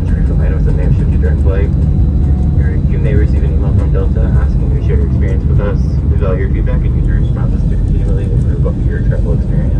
to refund items that may have shipped you during flight. You may receive an email from Delta asking you to share your experience with us. We value your feedback and use your responses to continually improve your travel experience.